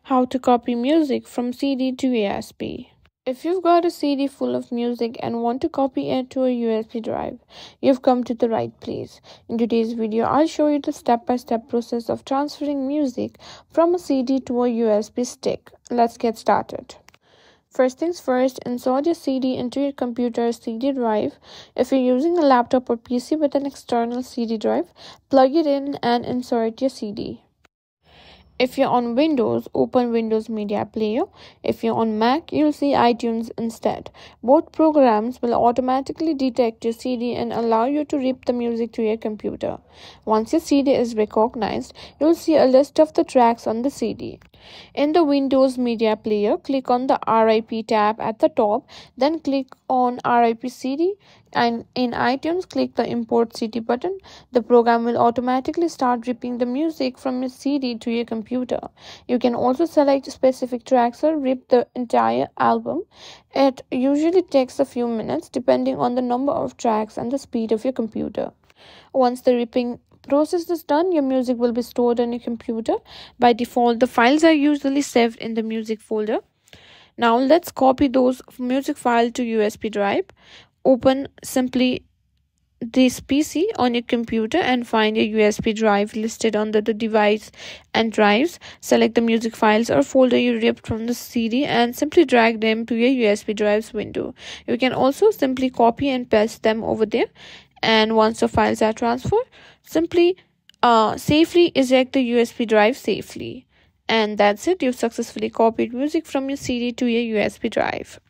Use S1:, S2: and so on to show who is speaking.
S1: How to copy music from CD to USB. If you've got a CD full of music and want to copy it to a USB drive, you've come to the right place. In today's video, I'll show you the step-by-step process of transferring music from a CD to a USB stick. Let's get started. First things first, insert your CD into your computer's CD drive. If you're using a laptop or PC with an external CD drive, plug it in and insert your CD. If you're on Windows, open Windows Media Player. If you're on Mac, you'll see iTunes instead. Both programs will automatically detect your CD and allow you to rip the music to your computer. Once your CD is recognized, you'll see a list of the tracks on the CD. In the Windows Media Player, click on the RIP tab at the top, then click on RIP CD, and in iTunes, click the Import CD button. The program will automatically start ripping the music from your CD to your computer. You can also select specific tracks or rip the entire album. It usually takes a few minutes depending on the number of tracks and the speed of your computer. Once the ripping process is done, your music will be stored on your computer. By default, the files are usually saved in the music folder. Now let's copy those music files to USB drive. Open simply this PC on your computer and find your USB drive listed under the device and drives. Select the music files or folder you ripped from the CD and simply drag them to your USB drives window. You can also simply copy and paste them over there. And once the files are transferred, simply safely eject the USB drive safely. And that's it. You've successfully copied music from your CD to your USB drive.